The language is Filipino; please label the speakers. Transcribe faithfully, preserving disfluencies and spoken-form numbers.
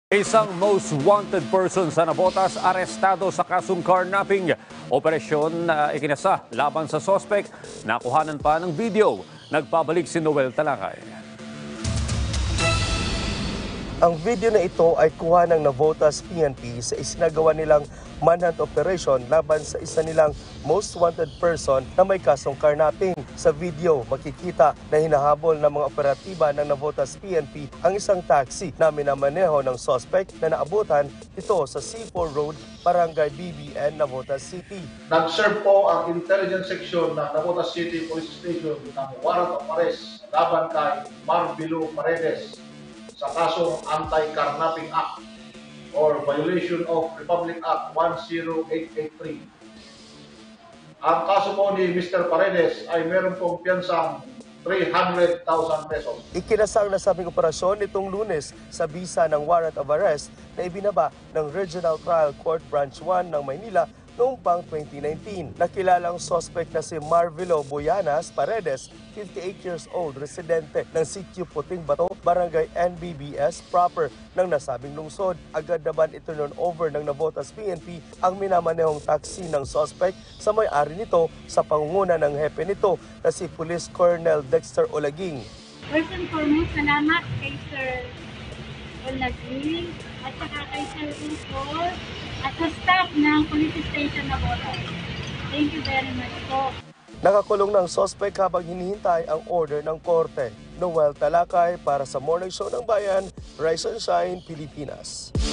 Speaker 1: Isang most wanted person sa Navotas arestado sa kasong carnapping. Operasyon na ikinasa laban sa sospek. Nakuhanan pa ng video. Nagpabalik si Noel Talakay.
Speaker 2: Ang video na ito ay kuha ng Navotas P N P sa isinagawa nilang manhunt operation laban sa isa nilang most wanted person na may kasong carnapping. Sa video, makikita na hinahabol ng mga operatiba ng Navotas P N P ang isang taxi na minamaneho ng suspect na naabutan ito sa C four Road, Barangay B B N, Navotas City.
Speaker 3: Nag-serve po ang Intelligence Section ng Navotas City Police Station ng warrant of arrest laban kay Marvilo Paredes sa kasong Anti-Carnapping Act or Violation of Republic Act one zero eight eight three. Ang kaso po ni Mister Paredes ay meron pong piyansang three hundred thousand pesos.
Speaker 2: Ikinasang nasabing operasyon nitong Lunes sa bisa ng warrant of arrest na ibinaba ng Regional Trial Court Branch one ng Maynila noong pang twenty nineteen. Nakilalang suspect na si Marvilo Boyanas Paredes, fifty-eight years old, residente ng Sitio Puting Bato, Barangay N B B S proper ng nasabing lungsod. Agad naman ito turn over ng Navotas P N P ang minamanehong taxi ng suspect sa may-ari nito sa pangunguna ng hepe nito na si Police Colonel Dexter Olaging.
Speaker 4: First and foremost, salamat kay Sir Olaging at saka kay Sir Uso at sa staff ng Police Station Navotas. Thank you very much po.
Speaker 2: Nakakulong ng suspect habang hinihintay ang order ng korte. Noel Talakay para sa Morning Show ng Bayan, Rise and Shine, Pilipinas.